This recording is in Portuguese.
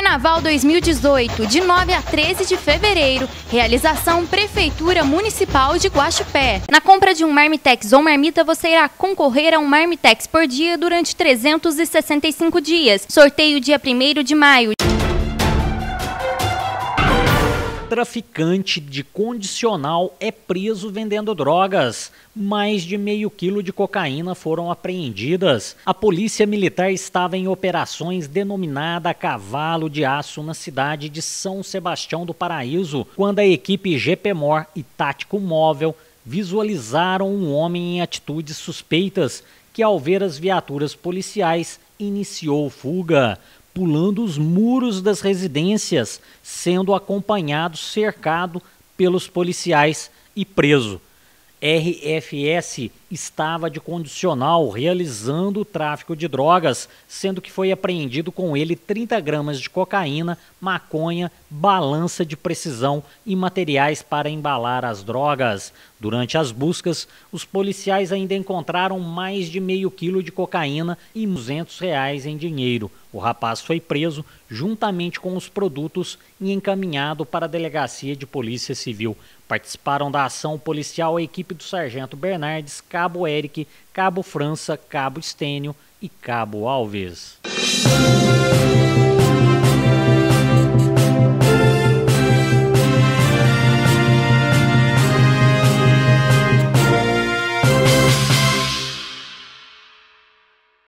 Carnaval 2018, de 9 a 13 de fevereiro. Realização Prefeitura Municipal de Guaxupé. Na compra de um Marmitex ou marmita, você irá concorrer a um Marmitex por dia durante 365 dias. Sorteio dia 1º de maio. Traficante de condicional é preso vendendo drogas. Mais de meio quilo de cocaína foram apreendidas. A Polícia Militar estava em operações denominada Cavalo de Aço na cidade de São Sebastião do Paraíso, quando a equipe GPMOR e Tático Móvel visualizaram um homem em atitudes suspeitas que, ao ver as viaturas policiais, iniciou fuga, pulando os muros das residências, sendo acompanhado, cercado pelos policiais e preso. RFS estava de condicional realizando o tráfico de drogas, sendo que foi apreendido com ele 30 gramas de cocaína, maconha, balança de precisão e materiais para embalar as drogas. Durante as buscas, os policiais ainda encontraram mais de meio quilo de cocaína e R$200 em dinheiro. O rapaz foi preso juntamente com os produtos e encaminhado para a Delegacia de Polícia Civil. Participaram da ação policial a equipe do Sargento Bernardes, Cabo Eric, Cabo França, Cabo Estênio e Cabo Alves.